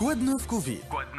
كواد نوف كوفيد.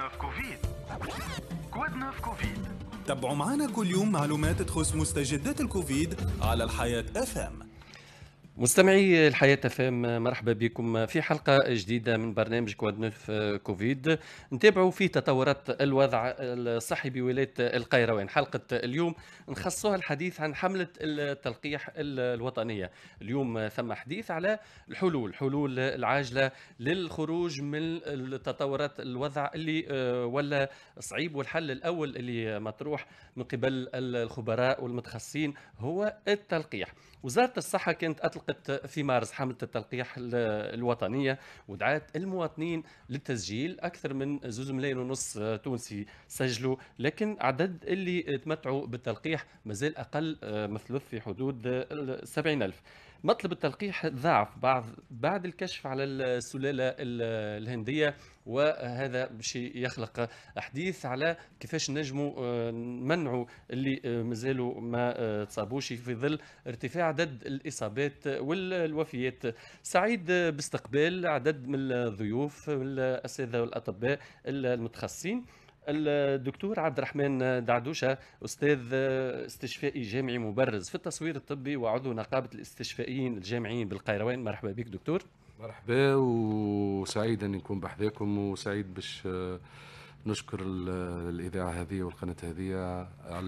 كواد نوف كوفيد. تابعوا معنا كل يوم معلومات تخص مستجدات الكوفيد على الحياة FM. مستمعي الحياة FM، مرحبا بكم في حلقة جديدة من برنامج كواد نوف كوفيد. نتابعوا في تطورات الوضع الصحي بولاية القيروان. حلقة اليوم نخصوها الحديث عن حملة التلقيح الوطنية. اليوم ثم حديث على الحلول العاجلة للخروج من التطورات الوضع اللي ولا صعيب، والحل الأول اللي مطروح من قبل الخبراء والمتخصصين هو التلقيح. وزارة الصحة كانت أطلقت في مارس حملة التلقيح الوطنية ودعت المواطنين للتسجيل. أكثر من 2.5 ملايين تونسي سجلوا، لكن عدد اللي تمتعوا بالتلقيح مازال أقل، مثلث في حدود 70,000. مطلب التلقيح ضاعف بعد الكشف على السلالة الهندية، وهذا باش يخلق حديث على كيفاش نجموا نمنعوا اللي مازالوا ما تصابوش في ظل ارتفاع عدد الإصابات والوفيات. سعيد باستقبال عدد من الضيوف الأساتذة والأطباء المتخصصين. الدكتور عبد الرحمن دعدوشة، أستاذ استشفائي جامعي مبرز في التصوير الطبي وعضو نقابة الاستشفائيين الجامعيين بالقيروان. مرحبا بك دكتور. مرحبا، وسعيد أن نكون بحذاكم، وسعيد باش نشكر الإذاعة هذه والقناة هذه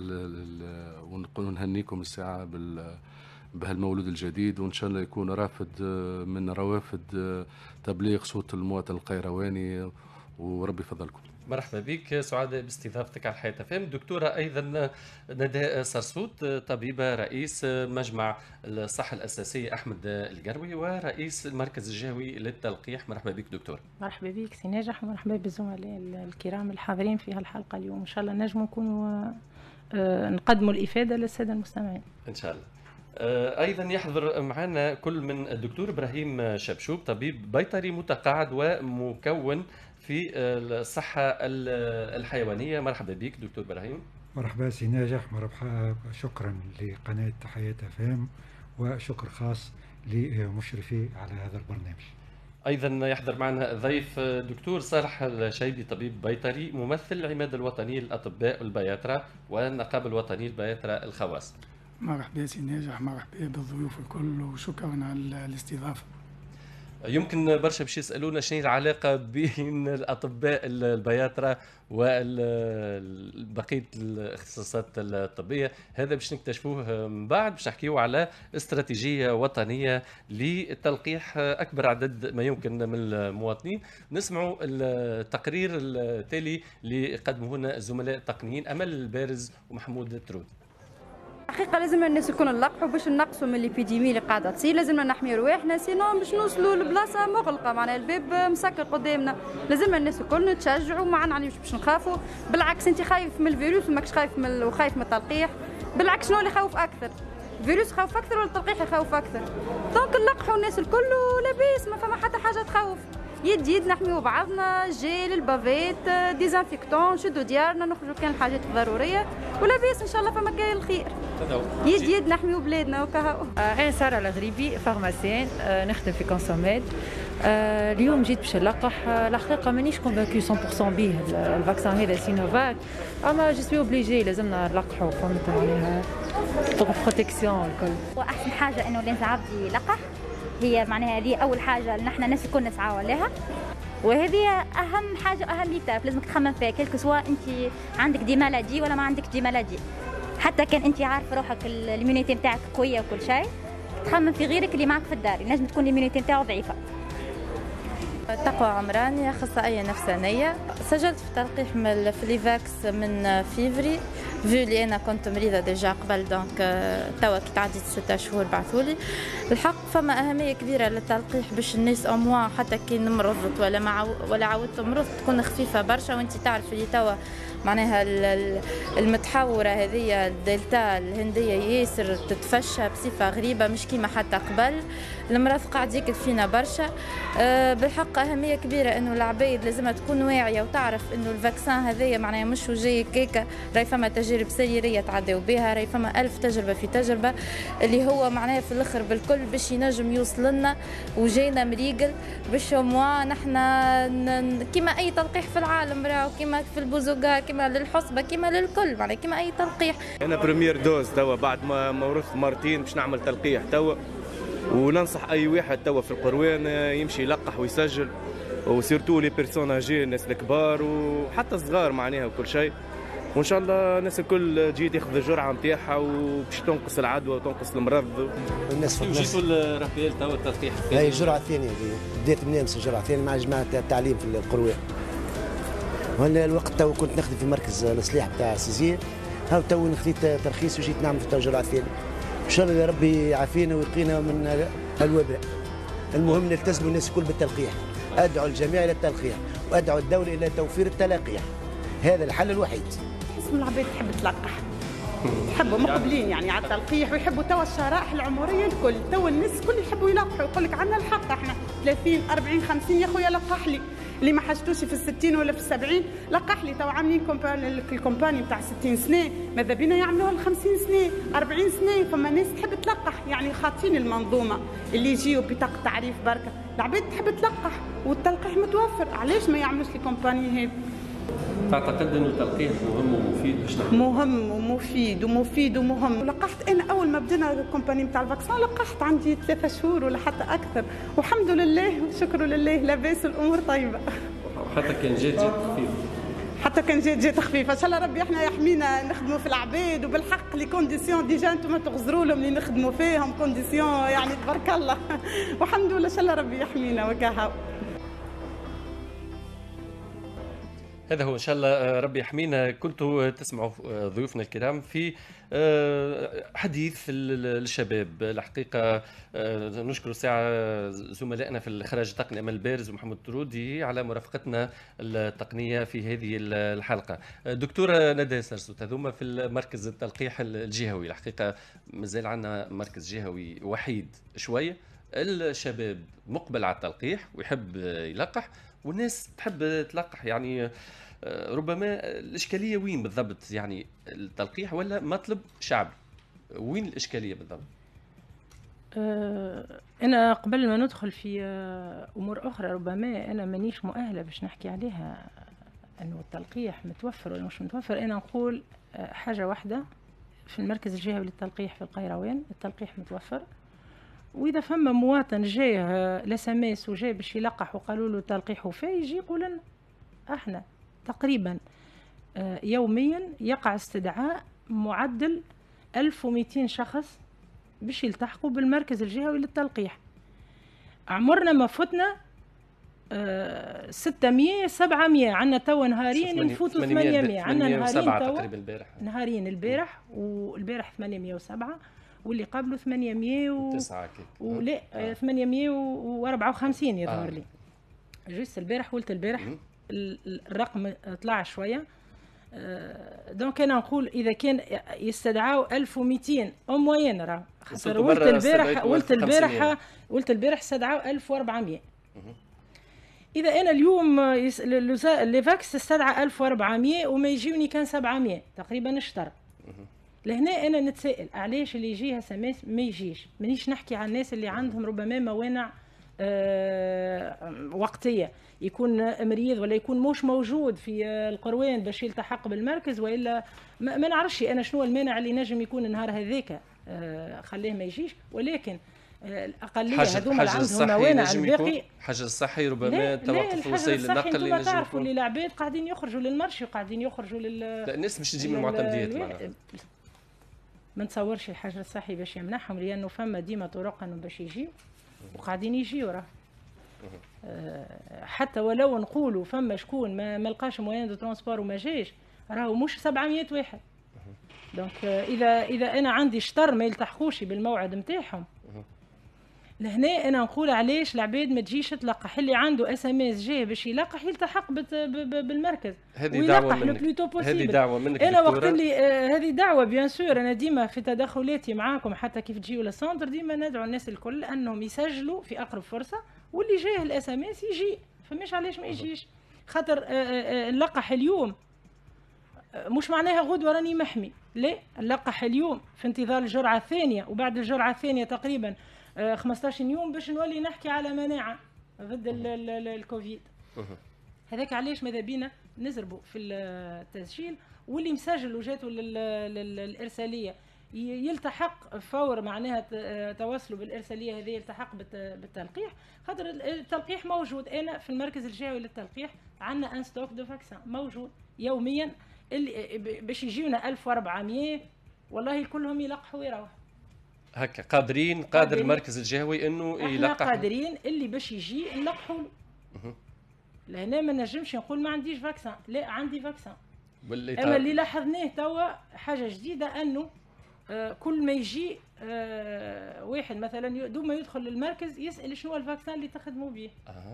ونقول نهنيكم الساعة بهالمولود الجديد، وإن شاء الله يكون رافد من روافد تبليغ صوت المواطن القيرواني، وربي يفضلكم. مرحبا بك، سعادة باستضافتك على الحياة FM. دكتورة أيضا نداء سرسوت، طبيبة رئيس مجمع الصحة الأساسية أحمد القروي ورئيس المركز الجهوي للتلقيح. مرحبا بك دكتور. مرحبا بك سي ناجح، ومرحبا بالزملاء الكرام الحاضرين في هالحلقة اليوم. إن شاء الله نجموا نكونوا نقدموا الإفادة للسادة المستمعين إن شاء الله. أيضا يحضر معنا كل من الدكتور إبراهيم شبشوب، طبيب بيطري متقاعد ومكون في الصحة الحيوانية. مرحبا بك دكتور إبراهيم. مرحبا سي ناجح، مرحبا، شكرا لقناة حياة FM، وشكر خاص لمشرفي على هذا البرنامج. أيضا يحضر معنا ضيف دكتور صالح الشيبي، طبيب بيطري ممثل العمادة الوطنية للأطباء والبياترة والنقابة الوطنية للبياترة الخواص. مرحبا سي ناجح، مرحبا بالضيوف الكل، وشكرا على الاستضافة. يمكن برشا باش يسالونا شنو العلاقه بين الاطباء البياتره وبقيه الاختصاصات الطبيه. هذا باش نكتشفوه من بعد، باش نحكيو على استراتيجيه وطنيه لتلقيح اكبر عدد ما يمكن من المواطنين. نسمعوا التقرير التالي اللي قدمه لنا الزملاء التقنيين امل البارز ومحمود ترود. حقيقة لازم الناس الكل نلقحوا باش نقصوا من الابيديمي اللي قاعده تصير. لازم نحمي رواحنا، سينو باش نوصلوا لبلاصه مغلقه، معناها الباب مسكر قدامنا. لازم الناس الكل نتشجعوا، ما عندناش باش نخافوا. بالعكس انت خايف من الفيروس وماكش خايف وخايف من التلقيح. بالعكس شنو اللي يخوف اكثر؟ الفيروس يخوف اكثر ولا التلقيح يخوف اكثر؟ دونك نلقحوا الناس الكل ولاباس، ما فما حتى حاجه تخوف. يد نحميو بعضنا، جيل، البافيت، ديزانفيكتون، نشدوا ديارنا، نخرجوا كان الحاجات الضروريه ولاباس ان شاء الله. فما جاي الخير، يد نحميو بلادنا وكهو. انا ساره الغريبي، فارماسيان، نخدم في كونسوميد. اليوم جيت باش نلقح. الحقيقه مانيش كونفاكيو 100% به الفاكسان هذا سينوفاك، اما جو سوي اوبليجي لازمنا نلقحوا، فهمت معناها بروتيكسيون الكل. واحسن حاجه انه الانسان عبدي يلقح، هي معناها هذه اول حاجه نحن الناس الكل نسعوا لها، وهذه اهم حاجه واهم ايتاب لازمك تخمم فيها، كل سواء انت عندك دي مالادي ولا ما عندك دي مالادي. حتى كان انت عارفه روحك الاميونيتي نتاعك قويه وكل شيء، تخمم في غيرك اللي معك في الدار نجم تكون الاميونيتي نتاعو ضعيفه. تقوى عمراني، اخصائيه نفسانيه. سجلت في تلقيح في ليفاكس من فيفري، فيو اللي انا كنت مريضه ديجا قبل، دونك توا كي تعديت 6 شهور بعثولي. الحق فما اهميه كبيره للتلقيح باش الناس اموا حتى كي مرضت ولا عاودت مرض تكون خفيفه برشا. وانت تعرف اللي توا معناها المتحوره هذه الدلتا الهنديه ياسر تتفشى بصفه غريبه، مش كيما حتى قبل. المرض قاعد يكل فينا برشا. بالحق اهميه كبيره انه العبايد لازمها تكون واعيه وتعرف انه الفاكسان هذايا معناها مش جاي كيكه، راهي فما تجارب تجارب سريريه تعداو بها، راهي فما 1000 تجربه في تجربه اللي هو معناها في الاخر بالكل باش ينجم يوصل لنا وجاينا مريقل باش موا نحنا كيما اي تلقيح في العالم راهو، كيما في البوزوغار، كيما للحصبه، كيما للكل، معناها كيما اي تلقيح. انا بريمير دوز توا بعد ما ورثت مرتين باش نعمل تلقيح توا، وننصح اي واحد توا في القروان يمشي يلقح ويسجل، وسيرتو لي بيرسون اجي، الناس الكبار وحتى الصغار معناها وكل شيء، وان شاء الله الناس الكل تجي تاخذ الجرعه نتاعها وباش تنقص العدوى وتنقص المرض. الناس جيتوا الرافيل توا التلقيح هي الجرعه الثانيه بديت من امس الجرعه الثانيه مع جماعه التعليم في القروان. وانا الوقت تو كنت نخدم في مركز الاصلاح بتاع سيزير، هاو تو خذيت ترخيص وجيت نعمل في الجرعه الثانيه. ان شاء الله يا ربي يعافينا ويقينا من الوباء. المهم نلتزموا الناس الكل بالتلقيح. ادعو الجميع الى التلقيح وادعو الدوله الى توفير التلقيح، هذا الحل الوحيد. اسم العباد تحب تلقح، يحبوا مقبلين يعني على التلقيح، ويحبوا توا الشرائح العمريه الكل، توا الناس الكل يحبوا يلقحوا، يقول لك عندنا الحق احنا 30 40 50 يا خويا لقح لي، اللي ما حاجتوش في ال60 ولا في ال70 لقح لي. توا عاملين الكومباني بتاع 60 سنه، ماذا بينا يعملوها ل 50 سنه 40 سنه، فما ناس تحب تلقح يعني خاطين المنظومه اللي يجيو بطاقه تعريف بركه، العباد تحب تلقح والتلقيح متوفر، علاش ما يعملوش الكومباني هذه؟ تعتقد انه التلقيح مهم ومفيد باش نحن؟ مهم ومفيد ومهم. لقحت انا اول ما بدينا الكومباني نتاع الفاكسان، لقحت عندي 3 شهور ولا حتى اكثر، والحمد لله وشكر لله لاباس الامور طيبه. حتى كان جات خفيفه. حتى كان جات خفيفه، ان شاء الله ربي احنا يحمينا نخدموا في العباد، وبالحق لي كونديسيون ديجا انتم تغزروا لهم اللي نخدموا فيهم كونديسيون يعني تبارك الله. والحمد لله ان شاء الله ربي يحمينا وكاهو. هذا هو ان شاء الله ربي يحمينا. كنتوا تسمعوا ضيوفنا الكرام في حديث الشباب. الحقيقه نشكر ساعه زملائنا في الاخراج التقني امل البارز ومحمد الطرودي على مرافقتنا التقنيه في هذه الحلقه. دكتوره ندى سرسوت، هذوما في المركز التلقيح الجهوي، الحقيقه مازال عندنا مركز جهوي وحيد شويه. الشباب مقبل على التلقيح ويحب يلقح، والناس تحب تلقح، يعني ربما الإشكالية وين بالضبط؟ يعني التلقيح ولا مطلب شعبي؟ وين الإشكالية بالضبط؟ أنا قبل ما ندخل في أمور أخرى ربما أنا مانيش مؤهلة باش نحكي عليها أنه التلقيح متوفر ولا مش متوفر. أنا نقول حاجة واحدة، في المركز الجهوي للتلقيح في القيروان التلقيح متوفر، واذا فما مواطن جاي لسماس وجاي باش يلقح وقالوا له تلقيح وفاه، يجي يقول لنا احنا تقريبا يوميا يقع استدعاء معدل 1200 شخص باش يلتحقوا بالمركز الجهوي للتلقيح. عمرنا ما فتنا 600 700، عندنا توا نهارين نفوتوا 800، عندنا نهارين البارح والبارح 807 واللي قبله 809 ولا 854 يظهر لي. جيست البارح قلت البارح الرقم طلع شويه. دونك انا نقول اذا كان يستدعوا 1200 او موين راه خاطر قلت البارح استدعوا 1400. اذا انا اليوم لي فاكس استدعى 1400 وما يجيوني كان 700 تقريبا اشتر. لهنا انا نتسائل علاش اللي يجيها سماس ما يجيش. مانيش نحكي عن الناس اللي عندهم ربما موانع وقتيه، يكون مريض ولا يكون مش موجود في القروان باش يلتحق بالمركز، والا ما نعرفش انا شنو المانع اللي نجم يكون النهار هذاك خليه ما يجيش. ولكن الاقليه هذوما اللي عندهم موانع الباقي حاجه الصحي ربما توقف وسائل النقل اللي نجم تعرفوا اللي العباد قاعدين يخرجوا للمرشي وقاعدين يخرجوا لا الناس مش تجي من المعتمديات معناها. ما نتصورش الحجر الصحي باش يمنحهم، لانه فما ديما طرق انه باش يجيو وقاعدين يجيو راه. حتى ولو نقولوا فما شكون ما لقاش موان دو ترونسبور وما جاش، راهو مش 700 واحد. دونك اذا انا عندي شطر ما يلتحقوش بالموعد نتاعهم، لهنا انا نقول علاش العباد ما تجيش تلقح. اللي عنده اس ام اس جاي باش يلقح يلتحق بالمركز ويلقح لو بلوتو بوسيبل. هذه دعوه منك انا وقت اللي هذه دعوه بيان سور. انا ديما في تدخلاتي معاكم حتى كيف تجيو للسنتر ديما ندعو الناس الكل انهم يسجلوا في اقرب فرصه، واللي جايه الاس ام اس يجي، فماش علاش ما يجيش. خاطر نلقح اليوم مش معناها غدوه راني محمي، لا، نلقح اليوم في انتظار الجرعه الثانيه، وبعد الجرعه الثانيه تقريبا 15 يوم باش نولي نحكي على مناعه ضد الكوفيد. هذاك علاش ماذا بينا نزربوا في التسجيل، واللي مسجل وجاته للارساليه يلتحق فور معناها تواصلوا بالارساليه هذه، يلتحق بالتلقيح، خاطر التلقيح موجود. انا في المركز الجهوي للتلقيح عندنا ان ستوك دو فاكسان موجود يوميا، اللي باش يجيونا 1400 والله كلهم يلقحوا ويروحوا. هكا قادر المركز الجهوي انه يلقح، قادرين اللي باش يجي نلقحوا له. لهنا ما نجمش نقول ما عنديش فاكسان، لا عندي فاكسان. اما اللي لاحظناه توا حاجه جديده، انه كل ما يجي واحد مثلا دوما يدخل للمركز يسال شنو الفاكسان اللي تخدموا به.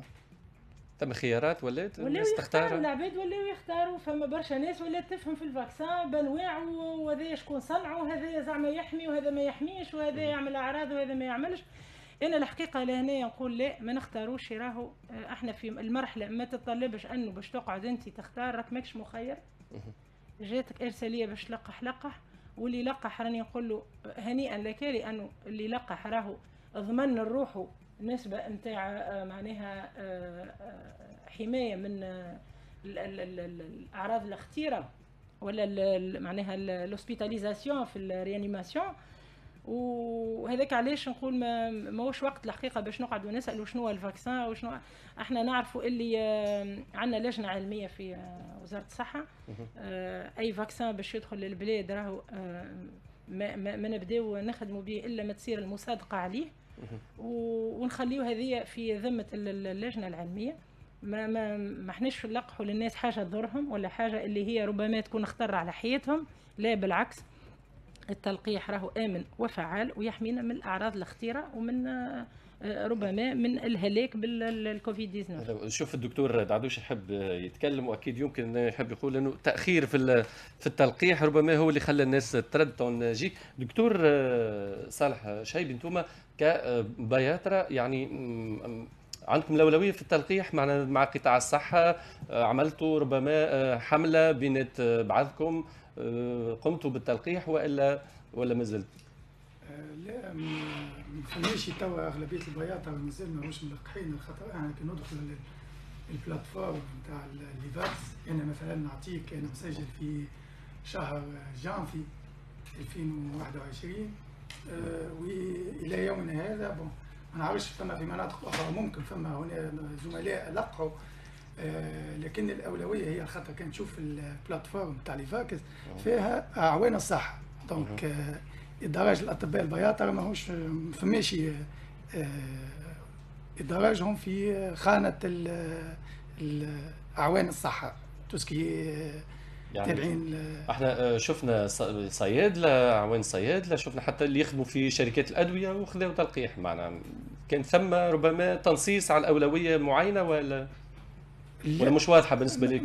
تم خيارات ولات الناس تختار، العباد ولاو يختاروا. فما برشا ناس ولات تفهم في الفاكسان بانواعه، وهذا شكون صنعه، وهذا زعما يحمي وهذا ما يحميش، وهذا يعمل اعراض وهذا ما يعملش. انا الحقيقه لهنا نقول لا، ما نختاروش. راهو احنا في المرحله ما تتطلبش انه باش تقعد انت تختار، راك ماكش مخير. جاتك ارساليه باش لقح، واللي لقح راني نقول له هنيئا لك، لانه اللي لقح راهو ضمن الروح نسبه نتاع معناها حمايه من الاعراض الخطيره ولا معناها الهوسبيتاليزاسيون في الريانيماسيون. وهذاك علاش نقول ماهوش وقت الحقيقه باش نقعدوا نسالوا شنو الفاكسان وشنو. احنا نعرفوا اللي عندنا لجنه علميه في وزاره الصحه، اي فاكسان باش يدخل للبلاد راهو ما نبداو نخدموا به الا ما تصير المصادقه عليه، ونخليو هذه في ذمه اللجنه العلميه. ما احناش نلقحوا للناس حاجه تضرهم ولا حاجه اللي هي ربما تكون خطر على حياتهم، لا بالعكس. التلقيح راهو آمن وفعال ويحمينا من الأعراض الخطيرة ومن ربما من الهلاك بالكوفيد 19. شوف الدكتور دعدوش يحب يتكلم، واكيد يمكن يحب يقول انه تاخير في التلقيح ربما هو اللي خلى الناس تردد. نجيك دكتور صالح شعيبي، انتم كبياترة يعني عندكم الاولويه في التلقيح مع قطاع الصحه، عملتوا ربما حمله بينات بعضكم، قمتوا بالتلقيح ولا ما زلت؟ لا، ما فماش توا اغلبيه البياطه مازال ماهوش ملقحين، خاطر احنا كي ندخل البلاتفورم نتاع ليفاكس. انا مثلا نعطيك، انا مسجل في شهر جانفي 2021 والى يومنا هذا ما نعرفش فما في مناطق اخرى ممكن فما هنا زملاء لقحوا، لكن الاولويه هي خاطر كان تشوف البلاتفورم تاع ليفاكس فيها اعوان الصحه، دونك ادراج الاطباء البياطره ماهوش فماش ادراجهم في خانه اعوان الصحه توسكي يعني تابعين. احنا شفنا صيادله، اعوان صيادله، شفنا حتى اللي يخدموا في شركات الادويه وخذوا تلقيح. معنا كان ثم ربما تنصيص على الاولويه معينه ولا مش واضحه بالنسبه لك؟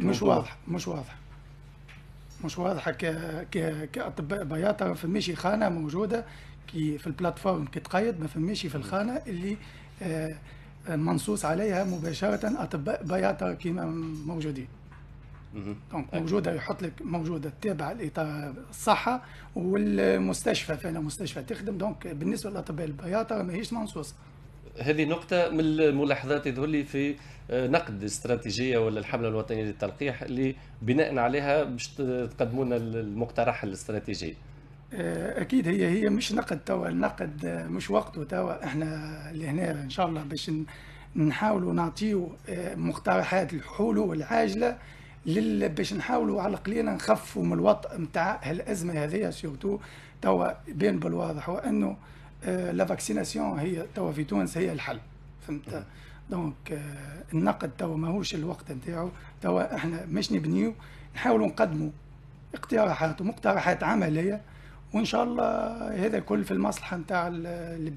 مش واضحه كاطباء بياطه. ما فماش خانه موجوده كي في البلاتفورم كي تقيد، ما فماش في الخانه اللي منصوص عليها مباشره اطباء بياطه كيما موجودين. دونك موجوده، يحط لك موجوده تابعه لاطار الصحه والمستشفى، فانا مستشفى تخدم. دونك بالنسبه للاطباء البياطه ماهيش منصوصه. هذه نقطة من الملاحظات يظهر لي في نقد استراتيجية ولا الحملة الوطنية للتلقيح اللي بناء عليها باش تقدموا لنا المقترح الاستراتيجي. أكيد هي مش نقد توا، النقد مش وقته توا. احنا اللي هنا إن شاء الله باش نحاولوا نعطيو مقترحات الحلول والعاجلة باش نحاولوا على الأقل نخفوا من الوطء نتاع هالأزمة هذه. سيرتو توا بين بالواضح وأنه لا فاكسيناسيون هي توا في تونس هي الحل، فهمت؟ دونك النقد توا ماهوش الوقت نتاعو. توا احنا مش نبنيو، نحاولوا نقدموا اقتراحات ومقترحات عمليه، وان شاء الله هذا كل في المصلحه نتاع البلاد.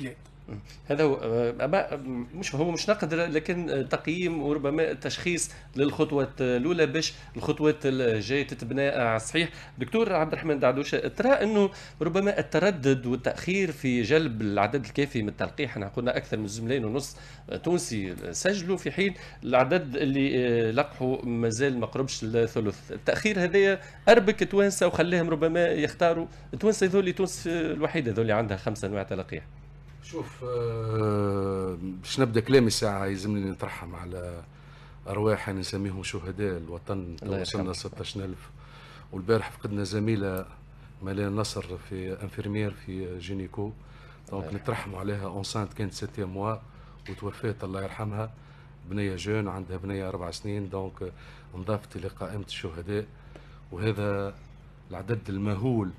هذا هو مش نقد، لكن تقييم وربما تشخيص للخطوات الاولى باش الخطوات الجايه تتبنى على الصحيح. دكتور عبد الرحمن دعدوشه، ترى انه ربما التردد والتاخير في جلب العدد الكافي من التلقيح، احنا قلنا اكثر من 2.5 مليون تونسي سجلوا في حين العدد اللي لقحوا مازال ما قربش الثلث، التاخير هذايا اربك التوانسه وخلاهم ربما يختاروا التوانسه ذولي تونس الوحيده ذولي عندها 5 انواع تلقيح. شوف، باش نبدا كلامي الساعه يلزمني نترحم على ارواح نسميهم شهداء الوطن. وصلنا 16000. والبارح فقدنا زميله مليان نصر في انفيرمير في جينيكو، دونك نترحموا عليها. اونسانت كانت 6 موا وتوفات الله يرحمها، بنيه جون عندها بنيه 4 سنين، دونك انضافت الى قائمه الشهداء. وهذا العدد المهول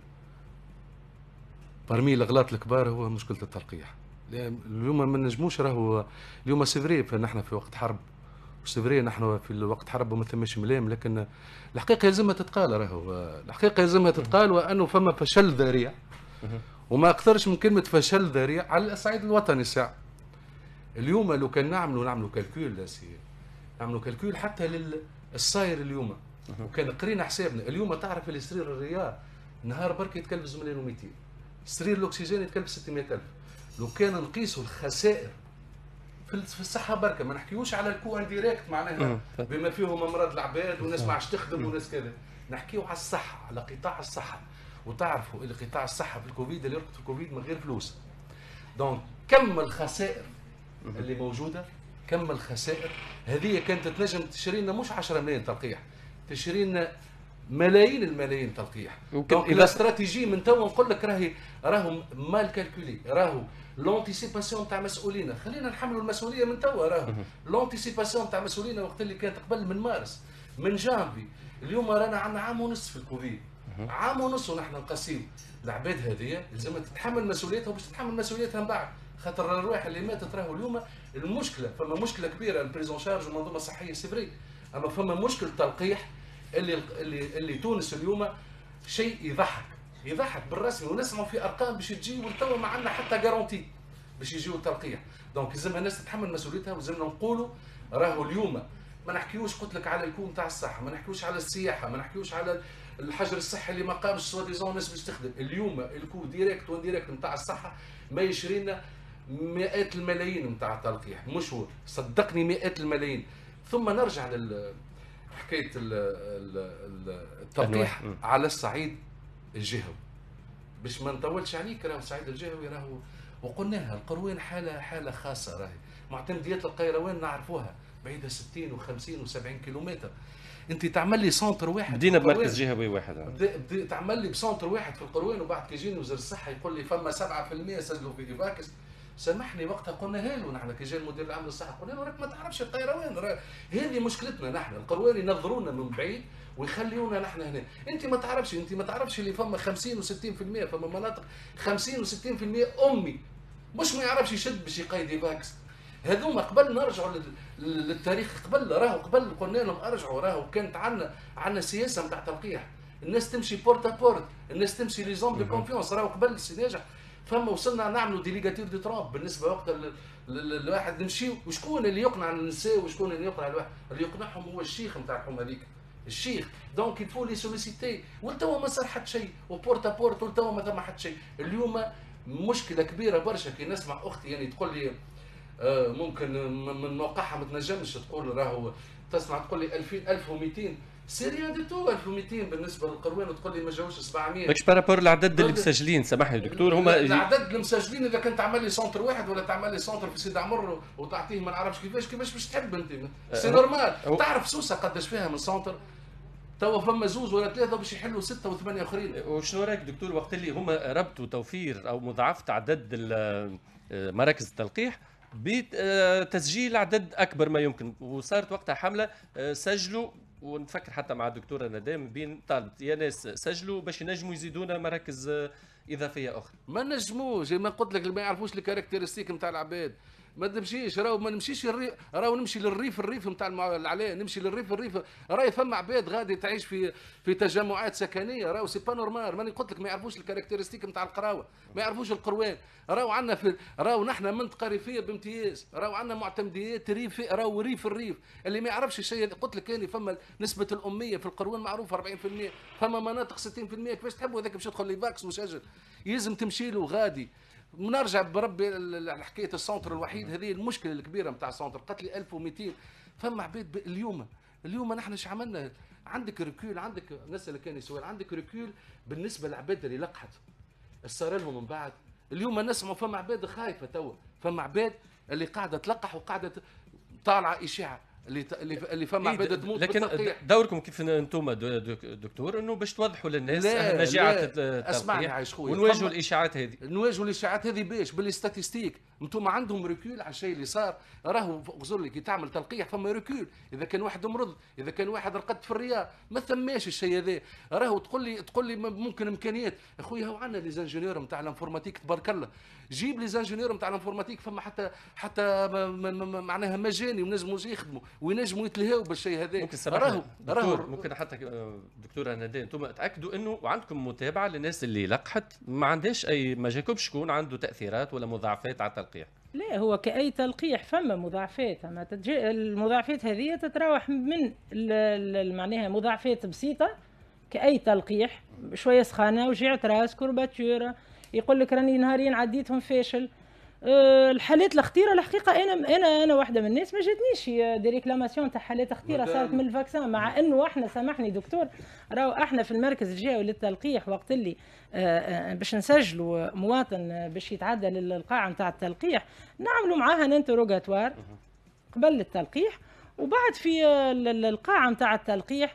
برمي الاغلاط الكبار هو مشكله التلقيح. اليوم ما نجموش، راهو اليوم سيفري فنحن في وقت حرب، وسيفري نحن في الوقت حرب وما ثماش ملام، لكن الحقيقه يلزمها تتقال. راهو الحقيقه يلزمها تتقال، وانه فما فشل ذريع، وما اكثرش من كلمه فشل ذريع على الصعيد الوطني. الساعه اليوم لو كان نعملوا كالكول، نعملوا كالكول حتى للصاير اليوم، وكان قرينا حسابنا اليوم. تعرف اللي سرير الرياض نهار برك يتكلف 2.200 مليون، سرير الاكسجين يتكلف 600,000. لو كان نقيسوا الخسائر في الصحه بركه، ما نحكيوش على الكو انديريكت معناها بما فيهم امراض العباد وناس ما عادش تخدم وناس كذا، نحكيو على الصحه، على قطاع الصحه. وتعرفوا اللي قطاع الصحه في الكوفيد اللي يرقد في الكوفيد من غير فلوس. دونك كم الخسائر اللي موجوده، كم الخسائر هذه كانت تنجم تشري لنا مش 10 ملايين تلقيح، تشري لنا ملايين الملايين تلقيح. دونك الاستراتيجي من توا نقول لك راهو مال كالكولي، راهو لونتيسيباسيون تاع مسؤولينا. خلينا نحملوا المسؤوليه من توا. راهو لونتيسيباسيون تاع مسؤولينا وقت اللي كانت قبل من مارس من جانفي. اليوم رانا عندنا عام ونص في الكوفيد، عام ونص ونحن نقاسيو. العباد هذه لازم تتحمل مسؤوليتها، وباش تتحمل مسؤوليتها من بعد، خاطر الارواح اللي ماتت راهو اليوم المشكله. فما مشكله كبيره البريزون شارج والمنظومه الصحيه سيفري، اما فما مشكل تلقيح اللي تونس اليوم شيء يضحك بالرسمي، ونسمعوا في ارقام باش تجي والتو ما عندنا حتى جارونتي باش يجيو التلقيح. دونك لازمها الناس تتحمل مسؤوليتها، ولازمنا نقولوا راهو اليوم ما نحكيوش قلت لك على الكوم تاع الصحه، ما نحكيوش على السياحه، ما نحكيوش على الحجر الصحي اللي ما قامش سوا ديزون الناس باش تخدم. اليوم الكو ديريكت وانديريكت نتاع الصحه ما يشري لنا مئات الملايين نتاع التلقيح، مش هو صدقني مئات الملايين. ثم نرجع حكايه التلقيح على الصعيد الجهوي باش ما نطولش عليك. راهو الصعيد الجهوي راهو وقلناها القروان حاله خاصه، راهي معتمديات القيروان نعرفوها بعيده 60 و50 و70 كيلومتر. انت تعمل لي سونتر واحد، بدينا بمركز جهوي واحد، تعمل لي بسونتر واحد في القروان، وبعد كي يجيني وزير الصحه يقول لي فما 7% سجلوا في ايفاكس. سامحني وقتها قلنا له نحن كي جا المدير العام للصحه قلنا له راك ما تعرفش القيروان، هذه مشكلتنا نحن. القروان ينظرونا من بعيد ويخليونا نحن هنا. انت ما تعرفش اللي فما 50 و60%، فما مناطق 50 و60% امي مش ما يعرفش يشد باش يقيد ايفاكس. هذوما قبل نرجعوا للتاريخ، قبل قلنا لهم ارجعوا. راهو كانت عندنا سياسه نتاع تلقيح، الناس تمشي بورتا بورت، الناس تمشي لي زون دو كونفيونس. راهو قبل السناجه فما وصلنا نعملوا ديليغاتير دو ترامب بالنسبه وقت الواحد نمشيو. وشكون اللي يقنع النساء وشكون اللي يقنع الواحد؟ اللي يقنعهم هو الشيخ نتاعهم هذيك، الشيخ. دونك يفو لي سوليسيتي، والتوا ما صار حتى شيء، وبورتا بورت والتوا ما ثم حتى شيء. اليوم مشكله كبيره برشا. كي نسمع اختي يعني تقول لي ممكن من موقعها ما تنجمش تقول، راهو تسمع تقول لي 2000 1200 سي ريان دي تو. 1200 بالنسبه للقروان وتقول لي ما جاوش 700. ماكش بارابور العدد اللي مسجلين. سامحني دكتور، هما العدد المسجلين اذا كنت تعمل لي سونتر واحد ولا تعمل لي سونتر في سيدي عمر وتعطيه ما نعرفش كيفاش باش تحب انت. سي نورمال. تعرف سوسه قداش فيها من سونتر؟ توا فما زوز ولا ثلاثه باش يحلوا 6 و8 اخرين. وشنو رايك دكتور وقت اللي هما ربطوا توفير او مضاعفه عدد مراكز التلقيح بتسجيل عدد اكبر ما يمكن، وصارت وقتها حمله سجلوا، ونفكر حتى مع الدكتوره ندام بين طالبت يا ناس سجلوا باش ينجموا يزيدونا مراكز اضافيه اخرى. ما نجموش، ما قلت لك ما يعرفوش الكاركتيرستيك نتاع العباد. ما تمشيش، راهو ما نمشيش الريف، راهو نمشي للريف، الريف نتاع العلاه، نمشي للريف، الريف راهي فما عباد غادي تعيش في تجمعات سكنيه، راهو سي با نورمال. ماني قلت لك ما يعرفوش الكاركتيرستيك نتاع القراوه، ما يعرفوش القروان. راهو عندنا راهو نحن منطقه ريفيه بامتياز، راهو عندنا معتمديات ريف، راهو ريف الريف اللي ما يعرفش الشيء. قلت لك كاني فما نسبه الاميه في القروان معروفه 40%، فما مناطق 60%. كيفاش تحبوا هذاك باش يدخل لي فاكس مسجل؟ يلزم تمشي له غادي. نرجع بربي لحكايه السونتر الوحيد، هذه المشكله الكبيره نتاع السونتر. قالت لي 1200 فما عباد. اليوم نحن ايش عملنا؟ عندك ريكول، عندك نسال كان سؤال، عندك ريكول بالنسبه للعباد اللي لقحت صار لهم من بعد. اليوم نسمعوا فما عباد خايفه توا، فما عباد اللي قاعده تلقح وقاعده طالعه اشاعه اللي فما عباد تموت. لكن دوركم كيف انتم دكتور انه باش توضحوا للناس نجاعه التلقيح ونواجهوا الاشاعات هذه. نواجهوا الاشاعات هذه باش بالستاتستيك. انتم عندهم ريكول على الشيء اللي صار. راهو غزر لي كي تعمل تلقيح فما ريكول. اذا كان واحد مرض، اذا كان واحد رقد في الرياض، ما ثماش الشيء هذا. راهو تقول لي ممكن امكانيات. اخويا هو عندنا لي زانجينيور نتاع الانفورماتيك تبارك الله. جيب لي زانجينيور نتاع الانفورماتيك فما حتى معناها مجاني ونجموا يخدموا وينجموا يتلهاو بالشيء هذا. ممكن حتى دكتوره ندى انتم تاكدوا انه وعندكم متابعه للناس اللي لقحت ما عندهاش اي، ما جاكمش شكون عنده تاثيرات ولا مضاعفات على التلقيح؟ لا، هو كأي تلقيح فما مضاعفات، اما المضاعفات هذه تتراوح من معناها مضاعفات بسيطه كأي تلقيح، شويه سخانه، وجيعه راس، كورباتور، يقول لك راني نهارين عديتهم فاشل. الحالات الخطيره الحقيقه انا واحده من الناس ما جاتنيش دي ريكلاماسيون تاع حالات خطيره صارت من الفاكسان، مع انه احنا سامحني دكتور، راهو احنا في المركز الجهوي للتلقيح وقت اللي باش نسجلوا مواطن باش يتعدى للقاعه نتاع التلقيح نعملوا معاها انتروغاتوار قبل التلقيح، وبعد في القاعه نتاع التلقيح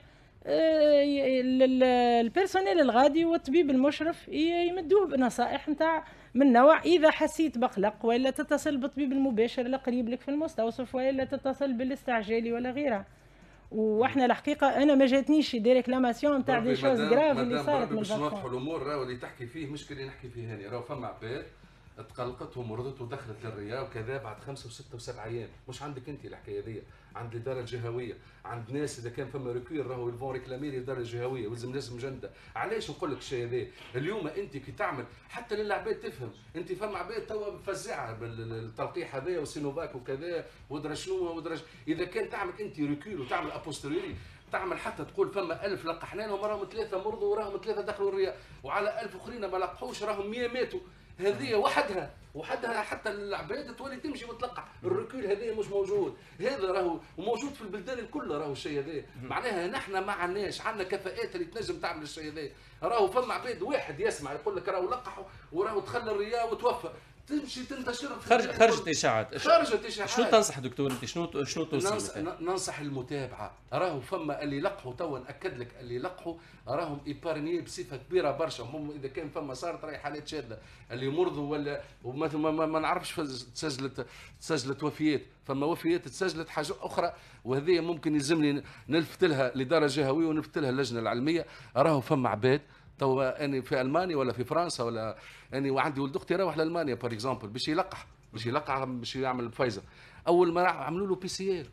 البيرسونيل الغادي والطبيب المشرف يمدوه بنصائح نتاع من نوع اذا حسيت بقلق ولا تتصل بالطبيب المباشر القريب لك في المستوصف ولا تتصل بالاستعجالي ولا غيرها. واحنا الحقيقه انا ما جاتنيش دي ريكلاماسيون نتاع دي شوز جراف اللي صارت من باش نوضحوا الامور. راهو اللي تحكي فيه مش اللي نحكي فيه هاني. راهو فما عباد تقلقت ومرضت ودخلت للرياض وكذا بعد 5 و6 و7 ايام. مش عندك انت الحكايه هذه، عند الاداره الجهويه، عند ناس اذا كان فما ريكول راهو يلفون ريكلامي الاداره الجهويه ولازم ناس مجنده. علاش نقول لك الشيء هذا؟ اليوم انت كي تعمل حتى للعباد تفهم، انت فما عباد توا مفزعه بالتلقيح هذا وسينوفاك وكذا ودرا شنو ودرا. اذا كان تعمل انت ريكول وتعمل ابوستيريوري تعمل حتى تقول فما 1000 لقحنا لهم راهم 3 مرضوا وراهم 3 دخلوا الرياض، وعلى 1000 اخرين ما لقحوش راهم 100 ماتوا. هذه وحدها حتى العباد تولي تمشي وتلقح. الركول هذا مش موجود، هذا راهو موجود في البلدان الكل. راهو الشيء هذا معناها نحن ما عندناش، عندنا كفاءات اللي تنجم تعمل الشيء هذا. راهو فما عباد واحد يسمع يقول لك راهو لقحوا وراهو دخل الرياض وتوفى، تمشي تنتشر خرجت اشاعات. شنو تنصح دكتور انت؟ شنو توصي؟ ننصح المتابعه. راهو فما اللي لقحوا توا ناكد لك اللي لقحوا راهم ايبارني بصفه كبيره برشا. هم اذا كان فما صارت راهي حالات شاذه اللي مرضوا ولا ما نعرفش تسجلت وفيات. فما وفيات تسجلت حاجه اخرى، وهذه ممكن يلزمني نلفت لها الاداره الجهويه ونلفت لها اللجنه العلميه. راهو فما عباد توا اني في المانيا ولا في فرنسا ولا اني وعندي ولد اختي راح لالمانيا بار اكزومبل باش يلقح باش يعمل فايزر. اول ما عملوا له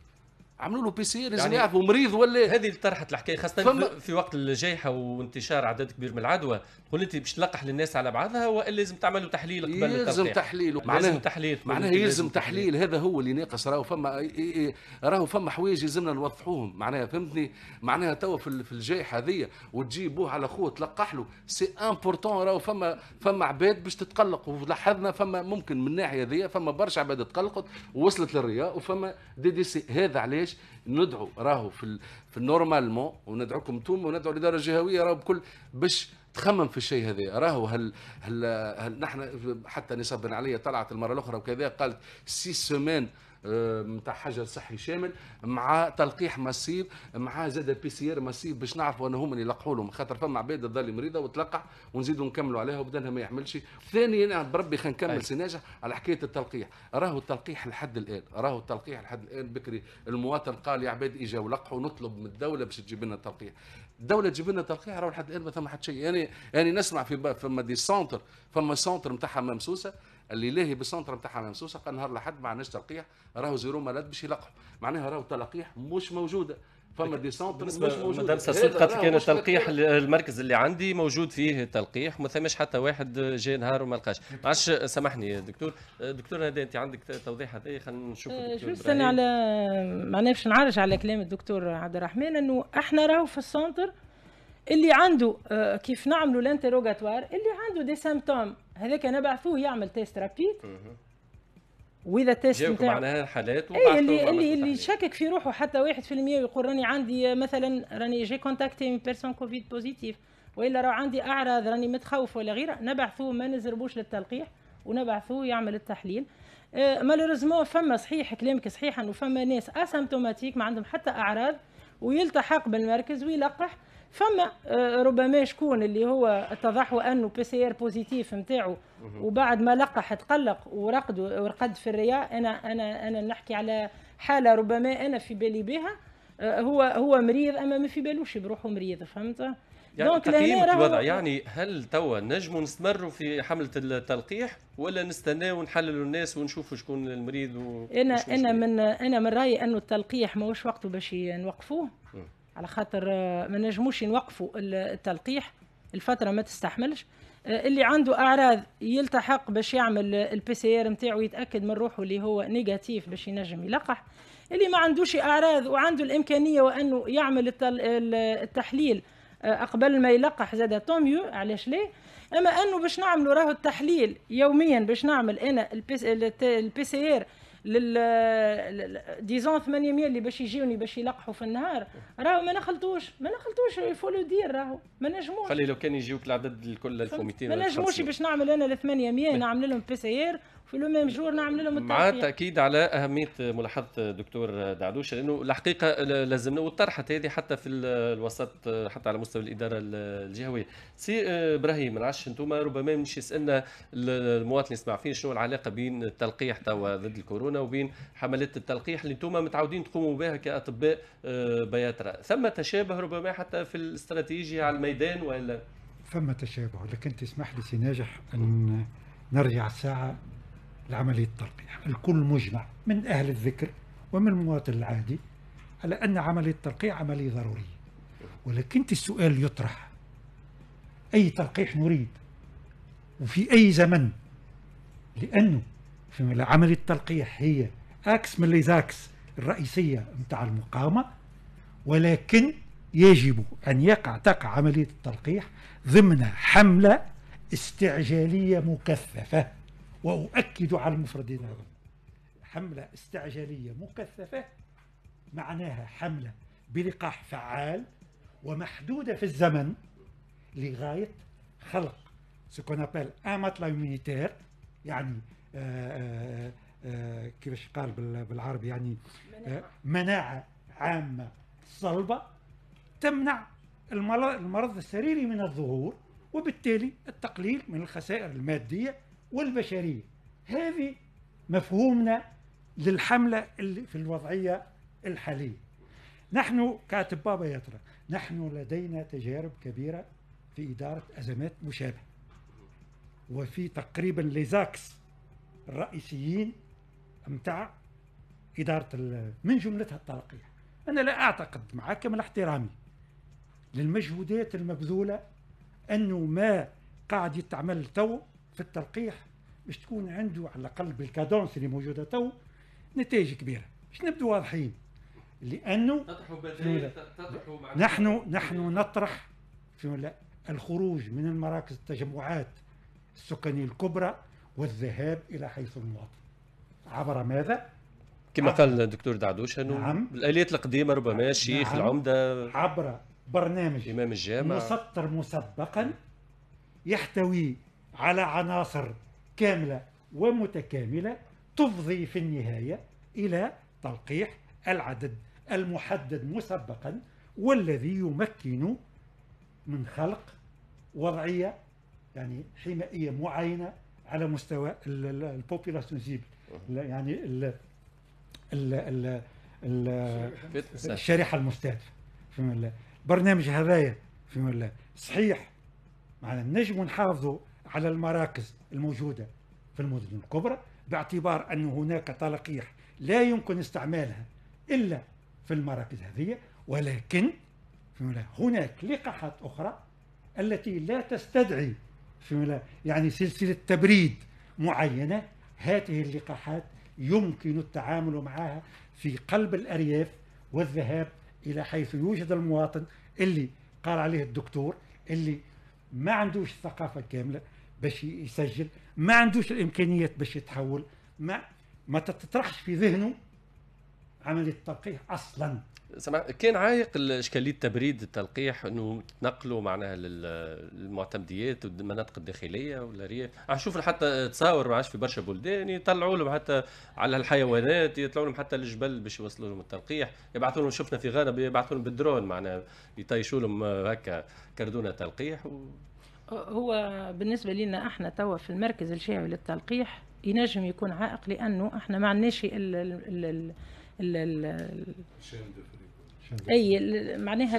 بي سي ار لازم يعرفوا مريض ولا. هذه اللي طرحت الحكايه خاصه في وقت الجائحه وانتشار عدد كبير من العدوى. تقول انت باش تلقح للناس على بعضها ولا لازم تعملوا تحليل قبل التلقيح؟ يلزم تحليل معناها يلزم تحليل. هذا هو اللي ناقص. راهو فما حوايج لازمنا نوضحوهم معناها، فهمتني؟ معناها توا في الجائحه هذه وتجيبوه على خوه تلقح له سي امبورطون. راهو فما عباد باش تتقلق، ولاحظنا فما ممكن من الناحيه هذه فما برشا عباد تقلقت ووصلت للرياض وفما دي سي. هذا علاش ندعو راهو في النورمالمون وندعوكم انتم وندعو الاداره الجهويه راهو بكل باش تخمم في الشيء هذا. راهو هل نحن حتى نساء بن عليا طلعت المره الاخرى وكذا قالت 6 سيمان نتاع حجر صحي شامل مع تلقيح ماسيف مع زاد بي سي ار ماسيف باش نعرفوا ان هما اللي يلقحوا لهم، خاطر فما عباد تظل مريضه وتلقح ونزيدوا نكملوا عليها وبدانها ما يحملش. ثاني انا بربي خلينا نكمل سي ناجح على حكايه التلقيح. راهو التلقيح لحد الان بكري المواطن قال يا عباد اجا ولقحوا نطلب من الدوله باش تجيب لنا التلقيح. الدوله تجيب لنا تلقيح راهو لحد الان ما ثم حتى شيء. يعني نسمع فما دي سونتر، فما سونتر نتاع حمام سوسه اللي لاهي بالسنتر نتاعها على مسوسه قال نهار الاحد ما عندناش تلقيح، راهو زيرو مرض باش يلقحوا، معناها راهو تلقيح مش موجوده، فما دي سونتر مش موجوده. مدام ساسول قالت كان التلقيح المركز اللي عندي موجود فيه تلقيح وما ثماش حتى واحد جاء نهار وما لقاش. معلش سامحني دكتور هذا انت عندك توضيح هذا خلينا نشوف الدكتور ابراهيم. انا على معناها باش نعرج على كلام الدكتور عبد الرحمن انه احنا راهو في السنتر اللي عنده كيف نعملوا الانتروغاتوار اللي عنده دي سيمبتوم هذاك نبعثوه يعمل تيست رابيد واذا تيست نتاعو معناها حالات اللي شكك في روحه حتى 1% ويقول راني عندي مثلا راني جي كونتاكتي من بيرسون كوفيد بوزيتيف والا راه عندي اعراض راني متخوف ولا غيره نبعثوه ما نزربوش للتلقيح ونبعثوه يعمل التحليل. مالوريزمون فما صحيح كلامك صحيح انه فما ناس اسيمبتوماتيك ما عندهم حتى اعراض ويلتحق بالمركز ويلقح. فما ربما شكون اللي هو اتضح انه PCR بوزيتيف نتاعو وبعد ما لقح تقلق ورقد في الرياء. انا نحكي على حاله ربما انا في بالي بها هو مريض اما ما في بالوش بروحه مريض فهمت. يعني تقييم الوضع يعني هل توا نجموا نستمروا في حمله التلقيح ولا نستناو ونحللوا الناس ونشوفوا شكون المريض انا من رايي انه التلقيح ماهوش وقته باش نوقفوه على خاطر ما نجموش نوقفوا التلقيح الفتره ما تستحملش. اللي عنده اعراض يلتحق باش يعمل PCR نتاعو يتاكد من روحه اللي هو نيجاتيف باش ينجم يلقح. اللي ما عندوش اعراض وعنده الامكانيه وانه يعمل التحليل قبل ما يلقح زاد توميو علاش ليه. اما انه باش نعملوا راهو التحليل يوميا باش نعمل انا PCR ديزون 800 اللي باش يجيوني باش يلقحوا في النهار راهو ما نخلطوش يفولو دير راهو ما نجموش. خلي لو كان يجيوك العدد الكل 1200 ما نجموش باش نعمل انا ل 800 نعمل لهم PCR في لو ميم جور نعمل لهم مع التاكيد على اهميه ملاحظه دكتور دعدوش لانه الحقيقه لازمنا وطرحت هذه حتى في الوسط حتى على مستوى الاداره الجهويه. سي ابراهيم العش انتم ربما مش يسالنا المواطن يسمع فين شنو العلاقه بين التلقيح توا ضد الكورونا وبين حملات التلقيح اللي انتم متعودين تقوموا بها كاطباء بياترا. ثم تشابه ربما حتى في الاستراتيجيه على الميدان ولا ثم تشابه. لكن تسمح لي سي ناجح ان نرجع الساعه لعملية التلقيح. الكل مجمع من أهل الذكر ومن المواطن العادي على أن عملية التلقيح عملية ضرورية. ولكن السؤال يطرح أي تلقيح نريد وفي أي زمن؟ لأنه في عملية التلقيح هي أكس من ليزاكس الرئيسية متاع المقاومة ولكن يجب أن تقع عملية التلقيح ضمن حملة استعجالية مكثفة. وأؤكد على المفردين هذول. حملة استعجالية مكثفة معناها حملة بلقاح فعال ومحدودة في الزمن لغاية خلق سكون ابل ان ماتلا اميونيتير يعني كيفاش قال بالعربي يعني مناعة عامة صلبة تمنع المرض السريري من الظهور وبالتالي التقليل من الخسائر المادية والبشرية. هذه مفهومنا للحملة اللي في الوضعية الحالية. نحن كأطباء بياترا نحن لدينا تجارب كبيرة في إدارة أزمات مشابهة وفي تقريبا ليزاكس الرئيسيين متاع إدارة من جملتها التلقيح. أنا لا أعتقد مع كامل احترامي للمجهودات المبذولة أنه ما قاعد يتعمل تو في التلقيح باش تكون عنده على الأقل بالكادونس اللي موجودة تو نتائج كبيرة. باش نبدو واضحين لأنه نحن نطرح في الخروج من المراكز التجمعات السكانية الكبرى والذهاب إلى حيث المواطن عبر ماذا؟ كما قال الدكتور دعدوش انه نعم. الاليات القديمه ربما الشيخ نعم. العمده عبر برنامج امام الجامع مسطر مسبقا يحتوي على عناصر كامله ومتكامله تفضي في النهايه الى تلقيح العدد المحدد مسبقا والذي يمكن من خلق وضعيه يعني حمائيه معينه على مستوى البوبولاسيون زيبل يعني الشريحه المستهدفه. البرنامج هذايا صحيح معنا نجم نحافظوا على المراكز الموجوده في المدن الكبرى، باعتبار أن هناك تلقيح لا يمكن استعمالها إلا في المراكز هذه، ولكن هناك لقاحات أخرى التي لا تستدعي يعني سلسلة تبريد معينة. هذه اللقاحات يمكن التعامل معها في قلب الأرياف والذهاب إلى حيث يوجد المواطن اللي قال عليه الدكتور اللي ما عندوش الثقافة الكاملة باش يسجل، ما عندوش الإمكانيات باش يتحول، ما تطرحش في ذهنه عملية التلقيح أصلا. كان عايق إشكالية تبريد التلقيح انه تنقلوا معناها للمعتمديات والمناطق الداخليه ولا ريف. نشوف حتى تصاور ما عادش في برشا بلدان يطلعوا لهم حتى على الحيوانات، يطلعوا لهم حتى للجبل باش يوصلوا لهم التلقيح، يبعثوا لهم. شفنا في غانا يبعثوا لهم بالدرون معناها يطيشوا لهم هكا كردونه تلقيح هو بالنسبه لنا احنا توا في المركز الشيعي للتلقيح ينجم يكون عائق، لانه احنا ما عندناش اي معناها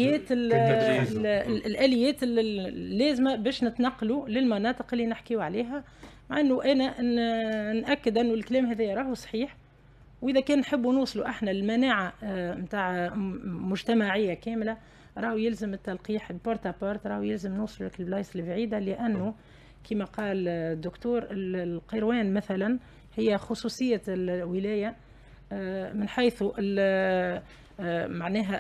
الاليات اللازمه باش نتنقلوا للمناطق اللي نحكيو عليها. مع انه انا ناكد انه الكلام هذا راهو صحيح، واذا كان نحبوا نوصلوا احنا المناعه نتاع مجتمعيه كامله راهو يلزم التلقيح بورتا بورت، راهو يلزم نوصلوا لك البلايص البعيده، لانه كما قال الدكتور القيروان مثلا هي خصوصيه الولايه من حيث معناها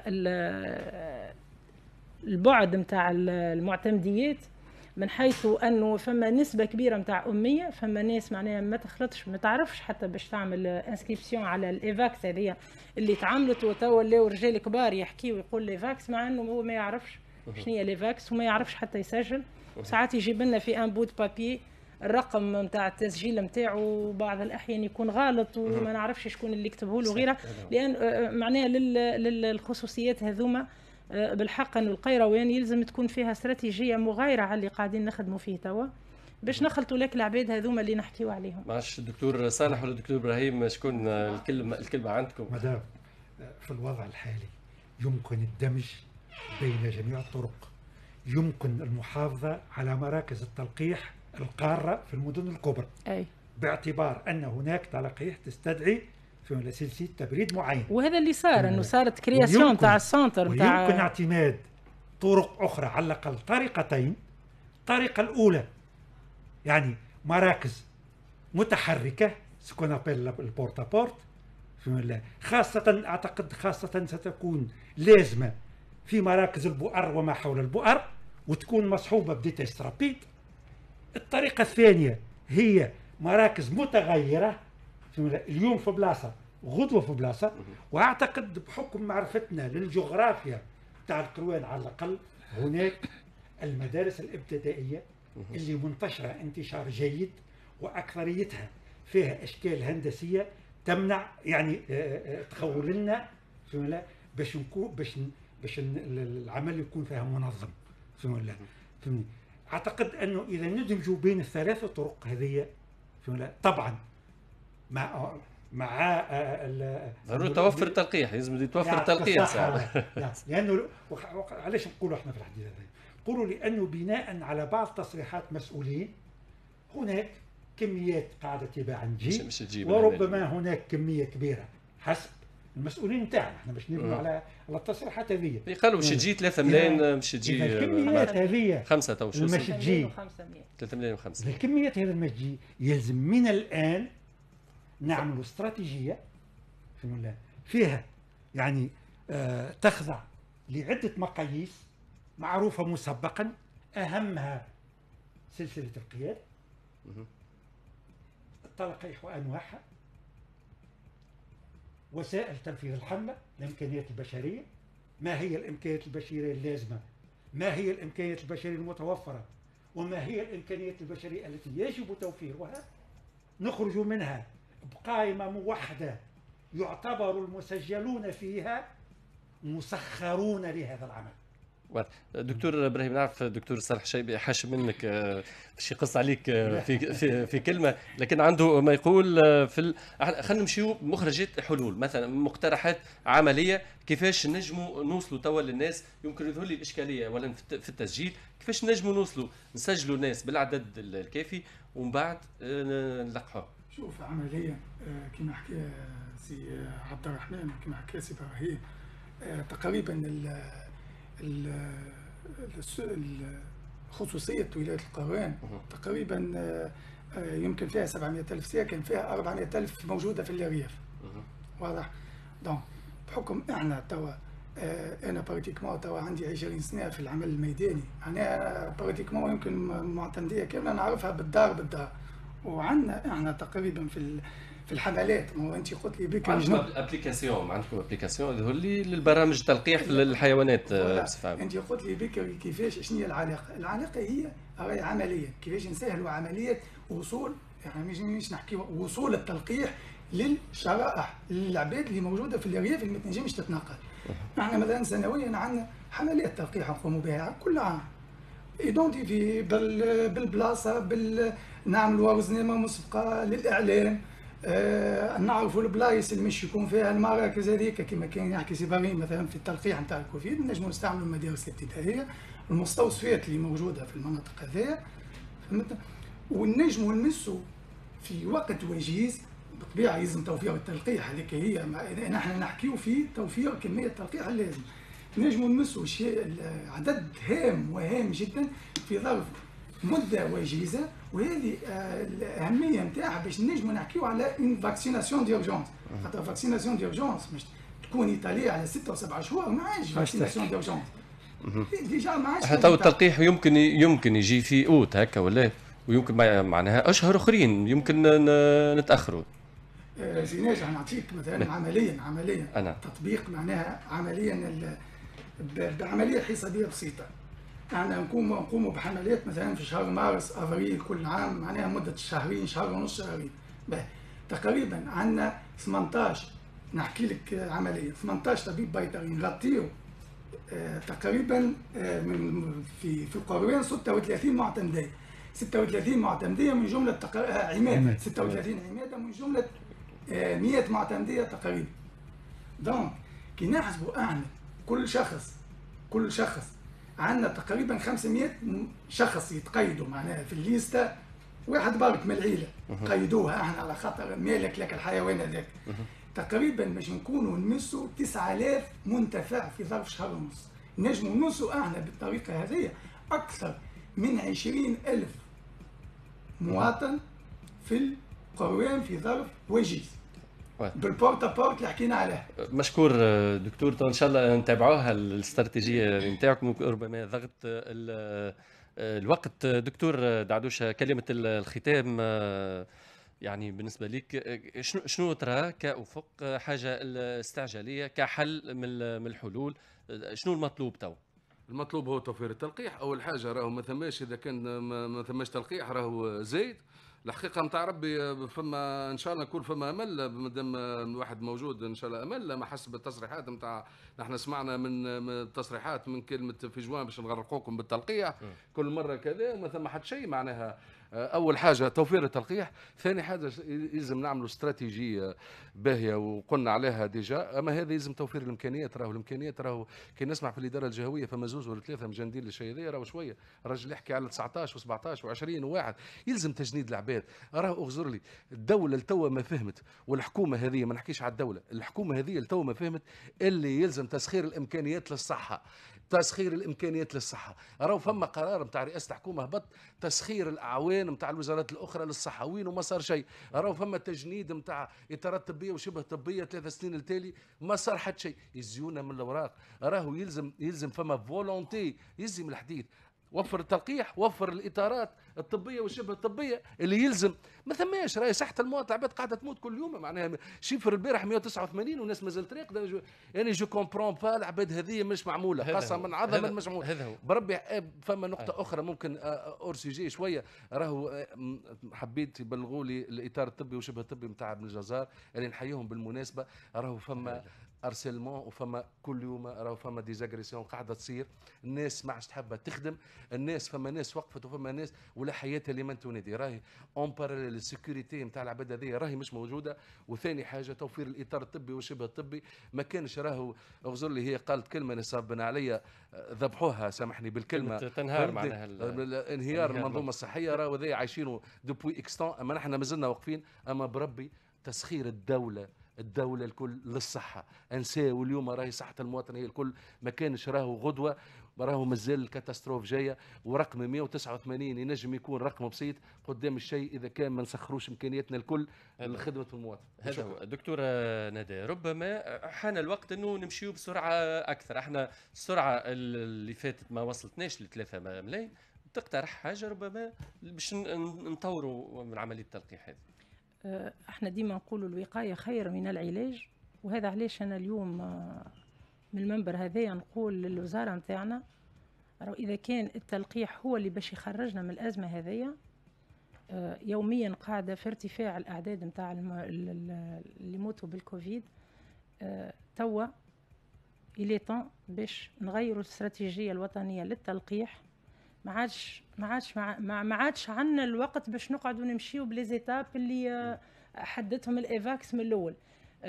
البعد نتاع المعتمديات، من حيث انه فما نسبه كبيره نتاع اميه، فما ناس معناها ما تخلطش ما تعرفش حتى باش تعمل انسكريبسيون على الايفاكس هذه اللي تعملت، وتوا ولاو رجال كبار يحكيوا يقول ليفاكس مع انه هو ما يعرفش شنو هي ليفاكس وما يعرفش حتى يسجل. وساعات يجيب لنا في ان بوت بابي الرقم نتاع التسجيل نتاعو بعض الاحيان يكون غلط وما نعرفش شكون اللي كتبه له وغيرها، لان معناها للخصوصيات هذوما بالحق انه القيروان يلزم تكون فيها استراتيجيه مغايره على اللي قاعدين نخدموا فيه توا باش نخلطوا لك العباد هذوما اللي نحكيو عليهم. معلش الدكتور صالح ولا الدكتور ابراهيم شكون الكلمه عندكم؟ مدام في الوضع الحالي يمكن الدمج بين جميع الطرق، يمكن المحافظه على مراكز التلقيح القاره في المدن الكبرى، اي باعتبار ان هناك تلقيح تستدعي في سلسله تبريد معين، وهذا اللي صار انه صارت كرياسيون تاع السنتر نتاع. ويمكن اعتماد طرق اخرى، على الاقل طريقتين. الطريقه الاولى يعني مراكز متحركه سكون ابل البورتا بورت، خاصه اعتقد خاصه ستكون لازمه في مراكز البؤر وما حول البؤر، وتكون مصحوبه بديتيست رابيد. الطريقه الثانيه هي مراكز متغيره، اليوم في بلاصه غدوه في بلاصه. واعتقد بحكم معرفتنا للجغرافيا تاع القروان على الاقل هناك المدارس الابتدائيه اللي منتشره انتشار جيد، واكثريتها فيها اشكال هندسيه تمنع يعني تخول لنا باش العمل يكون فيها منظم. اعتقد انه اذا ندمجوا بين الثلاث طرق هذه طبعا مع ضروري توفر التلقيح، لازم يتوفر التلقيح ساعه. لانه علاش نقولوا احنا في الحديث هذا؟ نقولوا لانه بناء على بعض تصريحات مسؤولين هناك كميات قاعده تباعا تجي، وربما هناك كميه كبيره حسب المسؤولين نتاعنا. احنا باش نبنوا على التصريحات هذه قالوا باش تجي 3 ملايين، باش تجي الكميات هذه 5 تو شو باش تجي 3 ملايين و500. الكميات هذه ما تجي يلزم من الان نعملوا استراتيجيه فيها يعني تخضع لعده مقاييس معروفه مسبقا، اهمها سلسله القياد، التلقيح وانواعها، وسائل تنفيذ الحمله، الامكانيات البشريه، ما هي الامكانيات البشريه اللازمه، ما هي الامكانيات البشريه المتوفره، وما هي الامكانيات البشريه التي يجب توفيرها. نخرج منها بقائمه موحده يعتبر المسجلون فيها مسخرون لهذا العمل. دكتور ابراهيم، نعرف دكتور صالح شيبي حاشم منك باش يقص عليك في كلمه، لكن عنده ما يقول خلينا نمشيو مخرجات حلول، مثلا مقترحات عمليه كيفاش نجموا نوصلوا توا للناس. يمكن يظهر لي اشكاليه ولا في التسجيل، كيفاش نجموا نوصلوا نسجلوا الناس بالعدد الكافي ومن بعد نلقحوه. شوف عمليا كما حكى سي عبد الرحمن وكما حكى سي ابراهيم، تقريبا خصوصية ولاية القروان تقريبا يمكن فيها 700,000 ساكن، فيها 400,000 موجودة في الريف. واضح؟ دونك بحكم احنا توا انا براتيكمون توا عندي 20 سنة في العمل الميداني، انا براتيكمون يمكن معتمدية كاملة نعرفها بالدار، وعندنا احنا تقريبا في الحملات. ما هو انت قلت لي بك عندكم ابليكاسيون يظهر لي للبرامج تلقيح في الحيوانات بصفه عامه. انت قلت لي بك كيفاش شنو هي العلاقه هي راهي عمليا كيفاش نسهلوا عمليه وصول، يعني مش نحكي وصول التلقيح للشرائح للعباد اللي موجوده في الريف اللي ما تنجمش تتنقل. احنا مثلا سنويا عندنا حملات تلقيح نقوموا بها كل عام، ايدونتيفي بالبلاصه نعملوا وزنامه مسبقه للاعلام، نعرفوا البلايص اللي مش يكون فيها المراكز هذيك كما كان يحكي سي ابراهيم مثلا في التلقيح نتاع الكوفيد. نجموا نستعملوا المدارس الابتدائيه والمستوصفات اللي موجوده في المناطق هذيا، ونجموا نمسوا في وقت وجيز. بالطبيعه يلزم توفير التلقيح، هذيك هي نحن نحكيو في توفير كميه التلقيح اللازم. نجموا نمسوا شيء عدد هام وهام جدا في ظرف مده وجيزه، وهذه الاهميه نتاعها باش نجموا نحكيو على اون فاكسيناسيون ديورجونس. خاطر فاكسيناسيون ديورجونس مش تكون ايطاليه على 6 و7 شهور، ما عادش فاكسيناسيون ديورجونس ديجا ما عادش. حتى التلقيح يمكن يجي في اوت هكا ولا، ويمكن معناها اشهر اخرين يمكن نتاخروا. سي ناجح نعطيك مثلا عمليا تطبيق معناها عمليا بعمليه حسابيه بسيطه. احنا نقوموا بحملات مثلا في شهر مارس افريل كل عام، معناها مده شهرين، شهر ونص، شهرين. تقريبا عندنا 18 نحكي لك عمليه 18 طبيب بيطري نغطيو تقريبا في القروان 36 معتمديه. 36 معتمديه من جمله عماده، 36 عماده من جمله 100 معتمديه تقريبا. دونك كي نحسبوا احنا كل شخص عندنا تقريبا 500 شخص يتقيدوا معناها في الليسته، واحد برك من العيله قيدوها احنا على خاطر مالك لك الحيوان هذاك. تقريبا باش نكونوا نمسوا 9000 منتفع في ظرف شهر ونص. نجموا نمسوا احنا بالطريقه هذه اكثر من 20,000 مواطن في القروان في ظرف وجيز بالبورتا بورت اللي حكينا عليه. مشكور دكتور، ان شاء الله نتابعوها الاستراتيجيه نتاعكم. ربما ضغط الوقت. دكتور دعدوشه، كلمه الختام يعني بالنسبه لك شنو ترى كأفق حاجه الاستعجاليه كحل من الحلول؟ شنو المطلوب تو؟ المطلوب هو توفير التلقيح. اول حاجه راهو ما ثماش، اذا كان ما ثماش تلقيح راهو زايد. الحقيقه نتاع ربي فما ان شاء الله يكون فما امل مادام الواحد موجود ان شاء الله امل. ما حسب التصريحات نتاع نحن سمعنا من تصريحات من كلمه في جوان باش نغرقوكم بالتلقيح كل مره كذا وما ثم حتى شيء. معناها اول حاجه توفير التلقيح، ثاني حاجه يلزم نعملوا استراتيجيه باهيه وقلنا عليها ديجا، اما هذا يلزم توفير الامكانيات. راهو كي نسمع في الاداره الجهويه فما زوز ولا ثلاثه مجندين للشيء هذا، راهو شويه الراجل يحكي على 19 و17 و20 وواحد. يلزم تجنيد العباد. راهو اغزر لي الدوله لتوا ما فهمت، والحكومه هذه ما نحكيش على الدوله، الحكومه هذه لتوا ما فهمت اللي يلزم تسخير الامكانيات للصحه. راهو فما قرار نتاع رئاسه الحكومه هبط تسخير الاعوان نتاع الوزارات الاخرى للصحه، وين وما صار شيء. راهو فما تجنيد نتاع اطارات طبيه وشبه طبيه 3 سنين التالي ما صار حتى شيء. يزيونا من الاوراق. راهو يلزم فما فولونتي، يلزم الحديد. وفر التلقيح، وفر الاطارات الطبيه والشبه الطبيه اللي يلزم. ما ثماش راهي صحه المواطن العباد قاعده تموت كل يوم. معناها شيفر البارح 189 والناس مازال طريق. يعني جو كومبرون با العباد هذه مش معموله قسما عظما مش معموله. بربي فما نقطه اخرى ممكن اورسيجي شويه. راهو حبيت يبلغوا لي الاطار الطبي وشبه الطبي نتاع ابن الجزار اللي نحييهم بالمناسبه. راهو فما ارسلمون، وفما كل يوم راهو فما ديزاغريسيون قاعده تصير، الناس ما عادش تحب تخدم، الناس فما ناس وقفت وفما ناس ولا حياتها لمن تنادي. راهي اون باراليل السيكوريتي نتاع العباد هذيا راهي مش موجوده. وثاني حاجه توفير الاطار الطبي وشبه الطبي ما كانش. راهو اغزر لي هي قالت كلمه نصابنا عليا ذبحوها، سامحني بالكلمه، تنهار معناها انهيار المنظومه الصحيه. راهو هذايا عايشينه دوبوي اكستون، اما نحن مازلنا واقفين. اما بربي تسخير الدولة الكل للصحة انساو اليوم. راهي صحة المواطن هي الكل، ما كانش راهو غدوة، راهو مازال الكاتاستروف جاية. ورقم 189 ينجم يكون رقم بسيط قدام الشيء إذا كان ما نسخروش إمكانياتنا الكل لخدمة المواطن. هذا هو دكتورة ندى. ربما حان الوقت أنه نمشيو بسرعة أكثر. احنا السرعة اللي فاتت ما وصلتناش ل 3 ملايين. تقترح حاجة ربما باش نطوروا من عملية التلقيح هذه؟ احنا ديما نقولوا الوقاية خير من العلاج، وهذا علاش انا اليوم من المنبر هذايا نقول للوزارة نتاعنا إذا كان التلقيح هو اللي باش يخرجنا من الأزمة هذيا. يوميا قاعدة في ارتفاع الأعداد نتاع اللي يموتوا بالكوفيد. توا إلي طون باش نغيروا الاستراتيجية الوطنية للتلقيح. ما عادش عندنا الوقت باش نقعدوا نمشيو بليزيتاب اللي حددهم الايفاكس من الاول.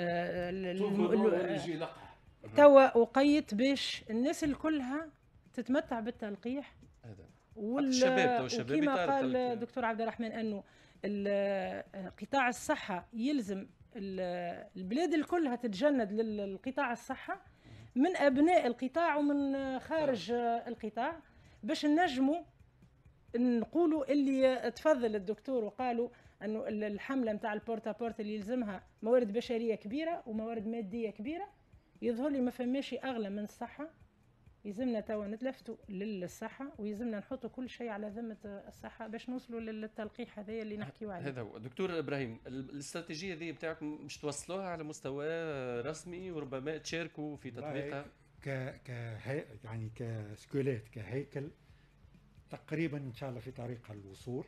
توا وقيت باش الناس الكلها تتمتع بالتلقيح. الشباب وكما قال الدكتور عبد الرحمن انه قطاع الصحه يلزم البلاد الكلها تتجند للقطاع الصحه من ابناء القطاع ومن خارج القطاع، باش نجموا نقولوا اللي تفضل الدكتور وقالوا انه الحمله نتاع البورتا بورت اللي يلزمها موارد بشريه كبيره وموارد ماديه كبيره. يظهر لي ما فماش اغلى من الصحه. يلزمنا توا نتلفتوا للصحه ويلزمنا نحطوا كل شيء على ذمه الصحه باش نوصلوا للتلقيح هذا اللي نحكيو عليه. هذا هو دكتور ابراهيم. الاستراتيجيه هذه بتاعكم مش توصلوها على مستوى رسمي وربما تشاركوا في تطبيقها؟ يعني كسكولات كهيكل تقريبا ان شاء الله في طريق الوصول.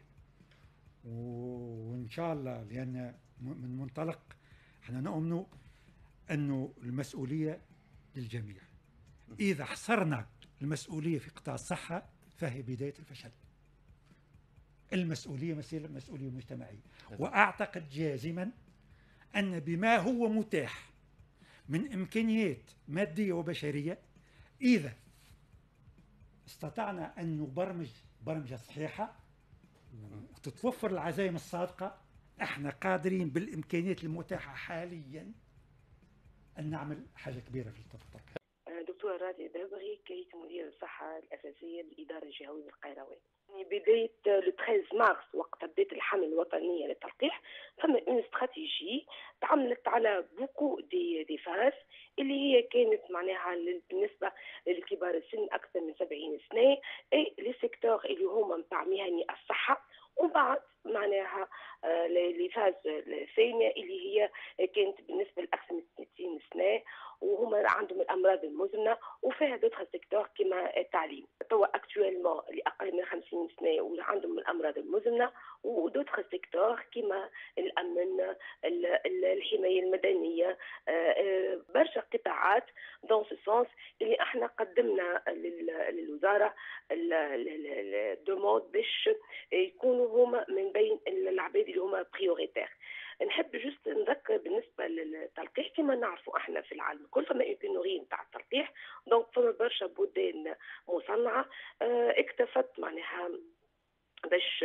وان شاء الله لان من منطلق احنا نؤمن انه المسؤوليه للجميع. اذا حصرنا المسؤوليه في قطاع الصحه فهي بدايه الفشل. المسؤوليه مسؤوليه مجتمعيه. واعتقد جازما ان بما هو متاح من امكانيات ماديه وبشريه، اذا استطعنا ان نبرمج برمجه صحيحه وتتوفر العزائم الصادقه، احنا قادرين بالامكانيات المتاحه حاليا ان نعمل حاجه كبيره في التلقيح. دكتور راضي دابغي كريت مدير الصحه الاساسيه للاداره الجهويه بالقيروان. بدايه لو 13 مارس وقت بدات الحمله الوطنيه للتلقيح فما اون استراتيجي تعملت على بوكو دي فاز اللي هي كانت معناها بالنسبه للكبار السن اكثر من 70 سنه اي لي سيكتور اللي هما نتاع مهني الصحه. ومن بعد معناها لي فاز الثانيه اللي هي كانت بالنسبه لاكثر من 60 سنه وهما عندهم الامراض المزمنه وفيها دوتر سيكتور كما التعليم. توا اكتويلمون اللي اقل من 50 سنه وعندهم الامراض المزمنه ودوتر سيكتور كما الامن الحمايه المدنيه برشا قطاعات دون سو سونس اللي احنا قدمنا للوزاره الدوموند باش يكونوا هما من بين العباد اللي هما بريوريتير. نحب جست نذكر بالنسبه للتلقيح كما نعرفوا احنا في العالم الكل فما بينوري نتاع التلقيح. دونك فما برشا بلدان مصنعه اكتفت معناها باش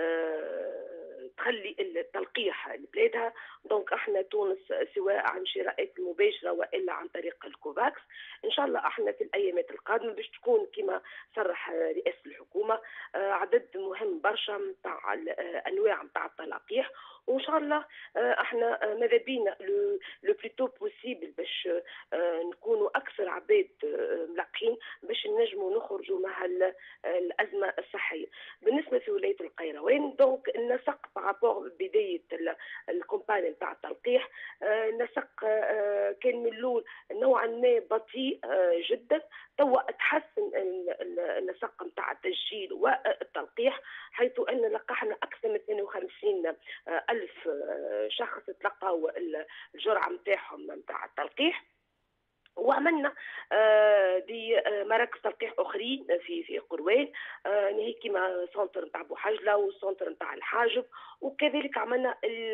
تخلي التلقيح لبلادها. دونك احنا تونس سواء عن شراءات المباشره والا عن طريق الكوفاكس. ان شاء الله احنا في الايامات القادمه باش تكون كما صرح رئاسه الحكومه عدد مهم برشا نتاع انواع نتاع التلقيح. وان شاء الله احنا ماذا بينا لو بلوتو بوسيبل باش نكونوا اكثر عباد ملقحين باش نجموا نخرجوا مع الازمه الصحيه. بالنسبه في ولايه القيروان دونك النسق بارابور بدايه الكومباني نتاع التلقيح النسق كان من الاول نوعا ما بطيء جدا. توا تحسن النسق نتاع التسجيل والتلقيح حيث ان لقحنا اكثر من 52 ألف شخص تلقوا الجرعه نتاعهم نتاع التلقيح. وعملنا دي مراكز تلقيح اخرين في قروان، هي كيما سونتر نتاع بوحجله وسونتر نتاع الحاجب، وكذلك عملنا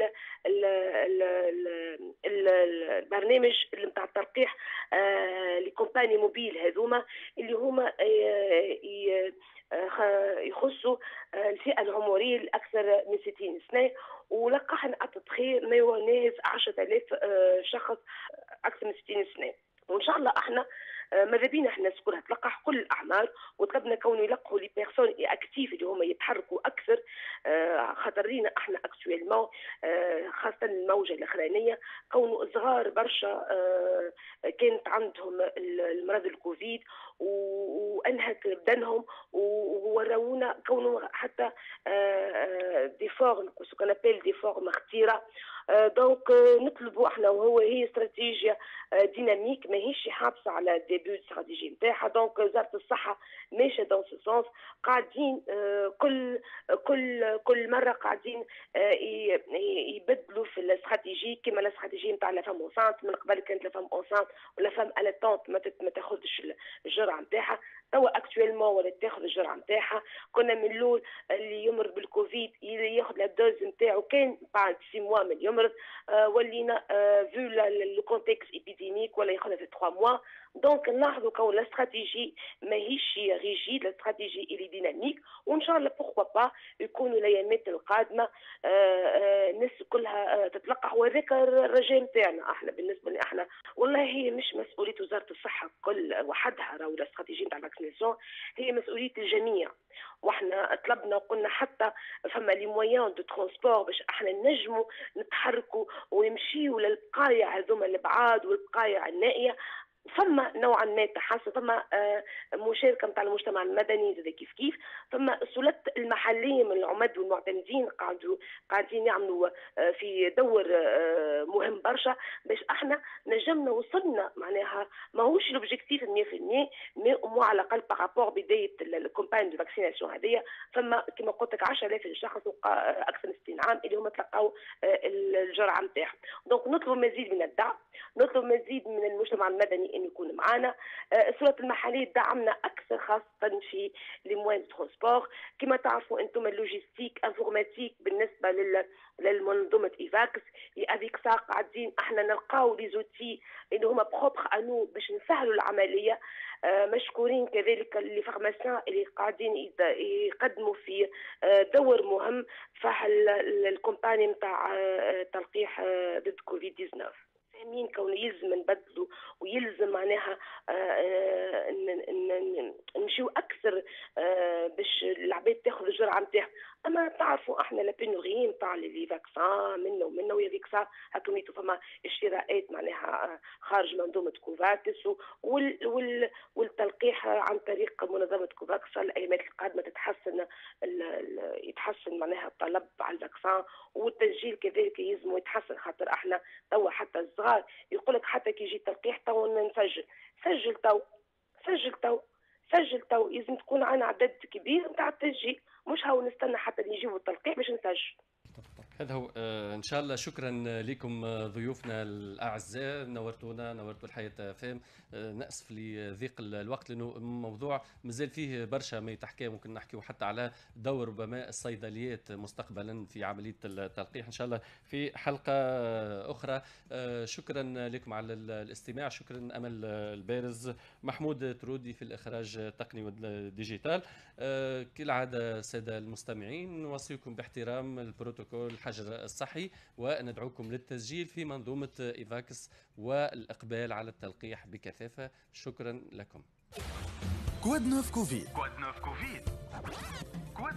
البرنامج نتاع التلقيح لكومباني موبيل هذوما اللي هما يخصوا الفئة العمرية الأكثر من 60 سنة، ولقحنا التضخير ما يناهز 10,000 شخص أكثر من 60 سنة. وإن شاء الله احنا ماذا بينا احنا كلها تلقح كل الاعمار، وطلبنا كون يلقحوا لي بيرسون اكتيف اللي هما يتحركوا اكثر، خاطر لينا احنا اكتويلمون خاصه الموجه الاخرانيه كونوا صغار برشا كانت عندهم المرض الكوفيد وانهك بدنهم وورونا كونوا حتى دي فورم سو ابيل دي فورم خطيره. دونك نطلبوا احنا هي استراتيجيه ديناميك ماهيش حابسه على ديبيو الاستراتيجي نتاعها. دونك وزاره الصحه ماشيه دون سو سونس، قاعدين كل مره قاعدين يبدلوا في الاستراتيجي كما الاستراتيجي نتاع لا فام اونسانت. من قبل كانت لا فام اونسانت ولا فام الاتونت ما تاخذش الجرعه نتاعها، توا اكتويلمون ولا تاخذ الجرعه نتاعها. كنا من الاول اللي يمرض بالكوفيد ياخذ لا دوز نتاعو كان بعد 6 موا من يمرض، ولينا فو لو كونتكست ايبيديميك ولا ياخذها في 3 موا. دونك نلاحظوا كون الاستراتيجي ماهيش ريجيد، الاستراتيجي اللي ديناميك، وان شاء الله بوغوا با يكونوا الايامات القادمه الناس كلها تتلقح. وهذاك الرجاء نتاعنا احنا بالنسبه لنا احنا، والله هي مش مسؤوليه وزاره الصحه كل وحدها، راهو الاستراتيجي نتاع الفاكسيناسيون هي مسؤوليه الجميع. واحنا طلبنا وقلنا حتى فما لي مويان دو ترونسبور باش احنا نجموا نتحركوا ونمشيوا للبقايع هذوما البعاد والبقايع النائيه. فما نوعا ما تحسن، فما مشاركه نتاع المجتمع المدني زي كيف فما السلطات المحليه من العمد والمعتمدين قاعدين يعملوا في دور مهم برشا باش احنا نجمنا وصلنا. معناها ماهوش لوبجيكتيف 100% مي مو على الاقل بارابور بدايه الكومباين دو فاكسيناسيون هذيا فما كما قلت لك 10,000 شخص اكثر من 60 عام اللي هما تلقاو الجرعه نتاعهم. دونك نطلب مزيد من الدعم، نطلب مزيد من المجتمع المدني ان يكون معنا. السلطات المحليه دعمنا اكثر خاصه في لي موان ترونسبور. كما تعرفوا انتم اللوجيستيك انفورماتيك بالنسبه للمنظومه ايفاكس افيك سا قاعدين احنا نلقاو لي زوتي اللي هما بروبر انو باش نسهلوا العمليه. مشكورين كذلك لي فارماسيان اللي قاعدين يقدموا في دور مهم في الكومباني نتاع تلقيح ضد كوفيد 19. فاهمين كون يلزم نبدلوا ويلزم معناها نمشيو اكثر باش العباد تاخذ الجرعه نتاعها. اما تعرفوا احنا لا بينوري نتاع لي فاكسان منا ويا فاكسان هاكم فما اشتراءات معناها خارج منظومه كوفاكس والتلقيح عن طريق منظمه كوفاكس. الايامات القادمه يتحسن معناها الطلب على الفاكسان، والتسجيل كذلك يلزم يتحسن. خاطر احنا توا حتى الصغار يقول لك حتى كي يجي التلقيح تو سجل تو لازم تكون عندنا عدد كبير نتاع التسجيل، مش هو نستنى حتى يجيبوا التلقيح باش نسجل. هذا هو. ان شاء الله شكرا لكم ضيوفنا الاعزاء، نورتوا الحياه فام. ناسف لضيق الوقت لانه موضوع مازال فيه برشا ما يتحكى، ممكن نحكيو حتى على دور ربما الصيدليات مستقبلا في عمليه التلقيح ان شاء الله في حلقه اخرى. شكرا لكم على الاستماع. شكرا امل البارز، محمود ترودي في الاخراج التقني والديجيتال. كالعاده ساده المستمعين نوصيكم باحترام البروتوكول الحجر الصحي، وندعوكم للتسجيل في منظومة إيفاكس والإقبال على التلقيح بكثافة. شكرا لكم. كواد نوف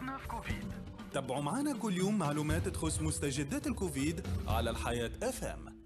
كوفيد. تابعوا معنا كل يوم معلومات تخص مستجدات الكوفيد على الحياة FM.